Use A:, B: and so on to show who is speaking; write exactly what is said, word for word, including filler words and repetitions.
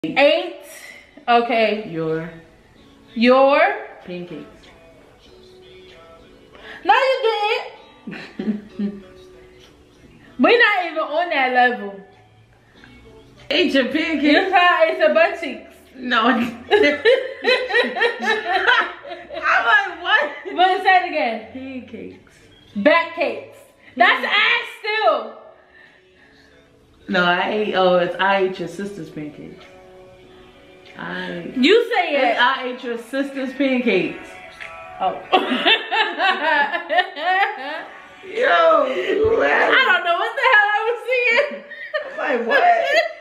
A: Eight. Okay.
B: Your.
A: Your.
B: Pancakes.
A: No, you didn't. We're not even on that level.
B: Ate your pancakes.
A: You said I ate your butt cheeks.
B: No. I'm like, what?
A: But say it again.
B: Pancakes.
A: Back cakes. That's ass still.
B: No, I ate, oh, it's I ate your sister's pancakes. I.
A: You say it.
B: It's I ate your sister's pancakes.
A: Oh.
B: Yo,
A: I don't know what the hell I was seeing.
B: I'm like, what?